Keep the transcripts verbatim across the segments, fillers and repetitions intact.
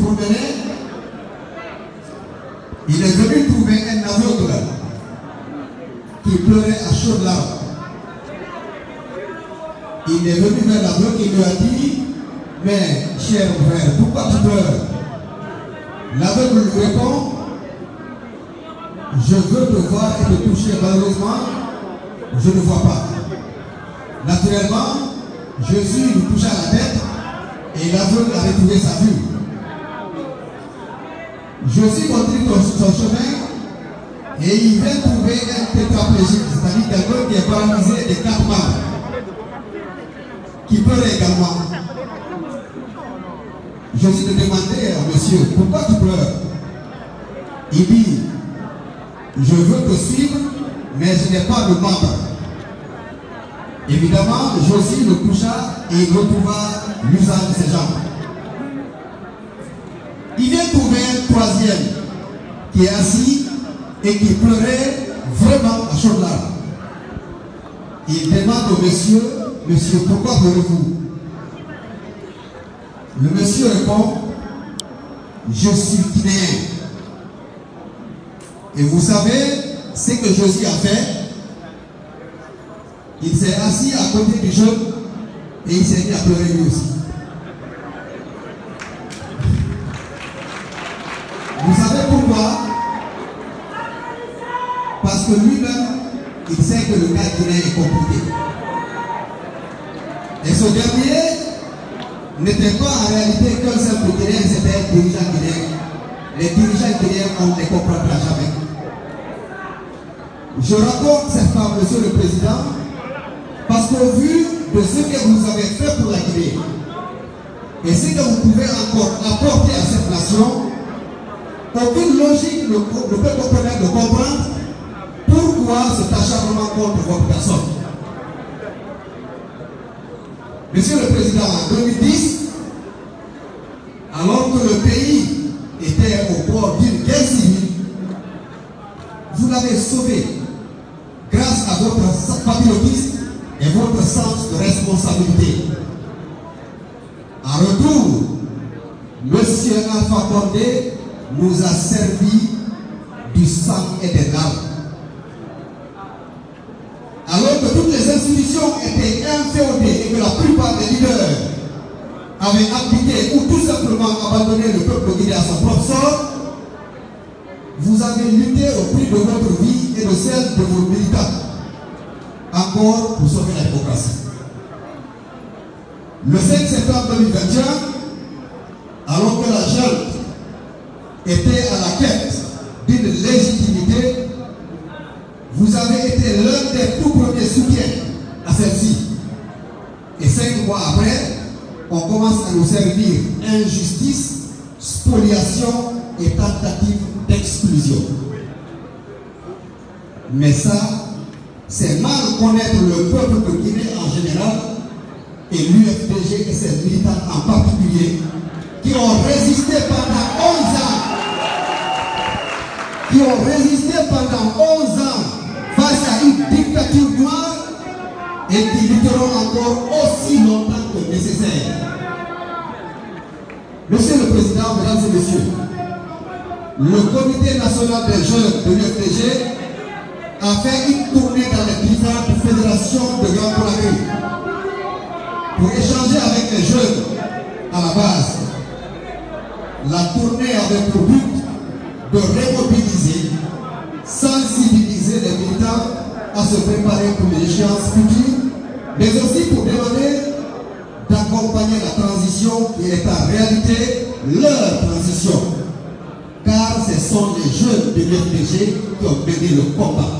promenait, il est venu trouver un aveugle qui pleurait à chaudes larmes. Il est venu vers l'aveugle et lui a dit, mais cher frère, pourquoi tu pleures? L'aveugle lui répond, je veux te voir et te toucher, malheureusement, je ne vois pas. Naturellement, Jésus lui toucha la tête et l'aveugle a retrouvé sa vue. Jésus continue son chemin et il vient trouver un tétraplégique, c'est-à-dire quelqu'un qui est paralysé des quatre membres, qui pleure également. Jésus te demandait à monsieur, pourquoi tu pleures? Il dit, je veux te suivre, mais je n'ai pas de membre. Évidemment, Jésus le toucha et il retrouva l'usage de ses jambes. Il vient trouver un troisième qui est assis et qui pleurait vraiment à chaudes larmes. Il demande au monsieur, monsieur, pourquoi pleurez-vous? Le monsieur répond, je suis guinéen. Et vous savez ce que Jésus a fait? Il s'est assis à côté du jeune et il s'est mis à pleurer lui aussi. Vous savez pourquoi? Parce que lui-même, il sait que le cas guinéen est compliqué. Et ce dernier n'était pas en réalité qu'un simple guinéen, c'était un dirigeant guinéen. Les dirigeants guinéens, on ne les comprendra jamais. Je raconte cette femme, monsieur le président, parce qu'au vu de ce que vous avez fait pour la Guinée et ce que vous pouvez encore apporter à cette nation, aucune logique ne peut permettre de comprendre pourquoi cet acharnement contre votre personne. Monsieur le Président, en deux mille dix, alors que le pays était au bord d'une guerre civile, vous l'avez sauvé grâce à votre patriotisme et votre sens de responsabilité. En retour, monsieur Alpha Condé nous a servi du sang et des larmes. Alors que toutes les institutions étaient inféodées et que la plupart des leaders avaient abdiqué ou tout simplement abandonné le peuple guinéen à son propre sort, vous avez lutté au prix de votre vie et de celle de vos militants, encore pour sauver la démocratie. Le cinq septembre deux mille vingt et un, alors que la junte était à la quête d'une légitimité, vous avez été l'un des tout premiers soutiens à celle-ci. Et cinq mois après, on commence à nous servir injustice, spoliation et tentative d'exclusion. Mais ça, c'est mal connaître le peuple de Guinée en général et l'U F D G et ses militants en particulier, qui ont résisté pendant onze ans, qui ont résisté pendant onze ans face à une dictature noire et qui lutteront encore aussi longtemps que nécessaire. Monsieur le Président, Mesdames et Messieurs, le Comité national des jeunes de l'U F D G a fait une tournée dans les différentes fédérations de Grand Conakry pour échanger avec les jeunes à la base. La tournée avait pour but de remobiliser, sensibiliser les militants à se préparer pour les échéances futures, mais aussi pour demander d'accompagner la transition qui est en réalité leur transition. Car ce sont les jeunes de l'U F D G qui ont mené le combat.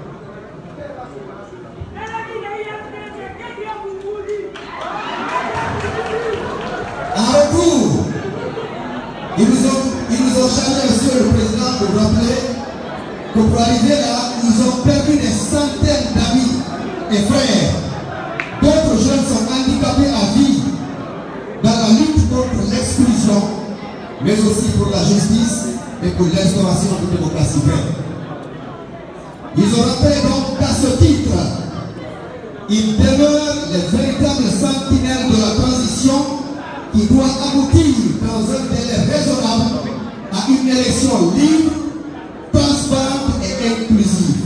En retour, ils nous ont, ils nous ont chargé, monsieur le Président, de vous rappeler que pour arriver là, ils ont perdu des centaines d'amis et frères. D'autres jeunes sont handicapés à vie dans la lutte contre l'exclusion, mais aussi pour la justice et pour l'instauration de démocratie vraie. Ils ont rappelé donc qu'à ce titre, ils demeurent les véritables sentinelles de la transition qui doit aboutir dans un délai raisonnable à une élection libre, transparente et inclusive.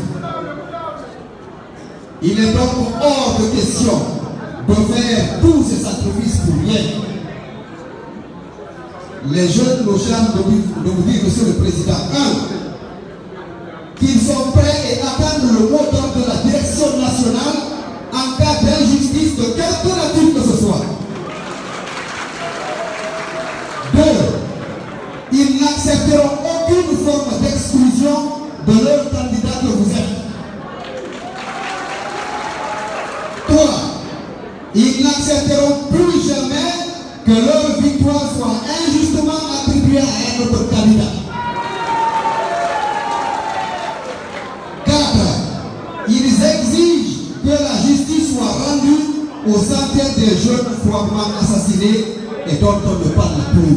Il est donc hors de question de faire tous ces sacrifices pour rien. Les jeunes nous chargent de vous dire, Monsieur le Président, un, qu'ils sont prêts et attendent le mot d'ordre de la direction nationale en cas d'injustice de quelque nature que ce soit. Deux, ils n'accepteront aucune forme d'exclusion de leur candidat que vous êtes. Trois, ils n'accepteront plus jamais que leur victoire soit injustement attribuée à un autre candidat. Quatre, ils exigent que la justice soit rendue aux centaines de jeunes froidement assassinés et dont on ne parle plus.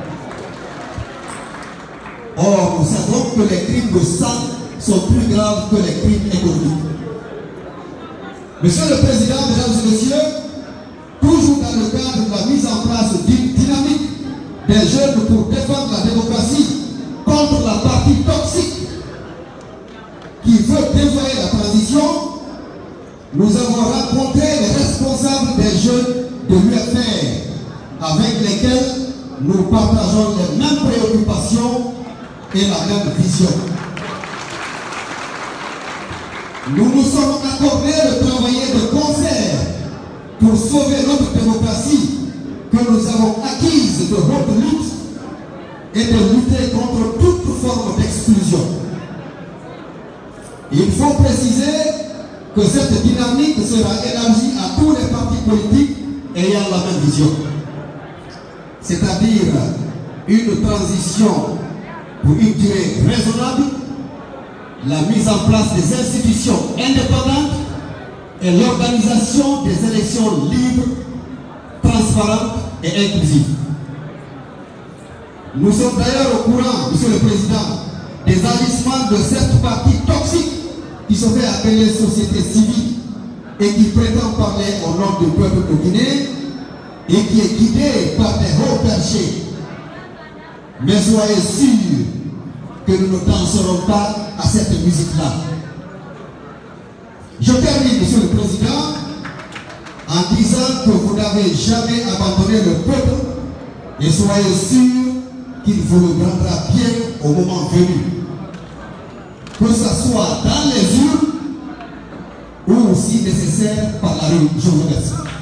Or, nous savons que les crimes de sang sont plus graves que les crimes économiques. Monsieur le Président, mesdames et messieurs, toujours dans le cadre de la mise en place d'une dynamique des jeunes pour défendre la démocratie contre la partie toxique qui veut dévoyer la transition, nous avons rencontré les responsables des jeunes de l'U F R avec lesquels nous partageons les mêmes préoccupations et la même vision. Nous nous sommes accordés de travailler de concert pour sauver notre démocratie que nous avons acquise de votre lutte et de lutter contre toute forme d'exclusion. Il faut préciser que cette dynamique sera élargie à tous les partis politiques ayant la même vision, c'est-à-dire une transition pour une durée raisonnable, la mise en place des institutions indépendantes et l'organisation des élections libres, transparentes et inclusives. Nous sommes d'ailleurs au courant, Monsieur le Président, des agissements de cette partie toxique qui se fait appeler société civile et qui prétend parler au nom du peuple de Guinée et qui est guidé par des hauts perchés. Mais soyez sûrs que nous ne danserons pas à cette musique-là. Je termine, Monsieur le Président, en disant que vous n'avez jamais abandonné le peuple et soyez sûr qu'il vous le rendra bien au moment venu. Que ce soit dans les urnes ou, si nécessaire, par la rue. Je vous remercie.